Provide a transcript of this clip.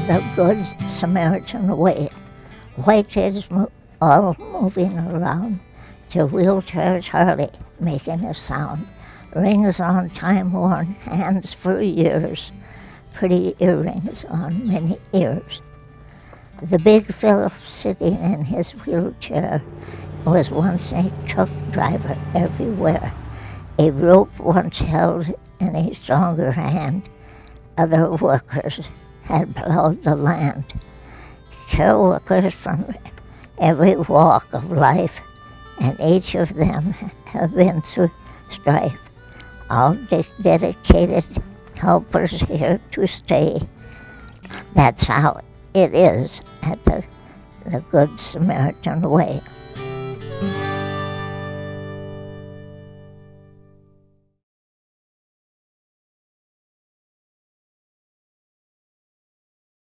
the Good Samaritan Way. White kids all moving around to wheelchairs hardly making a sound. Rings on time-worn hands for years. Pretty earrings on many ears. The big fellow sitting in his wheelchair was once a truck driver everywhere. A rope once held in a stronger hand. Other workers had plowed the land. Care workers from every walk of life, and each of them have been through strife. All dedicated helpers here to stay. That's how it is at the Good Samaritan Way.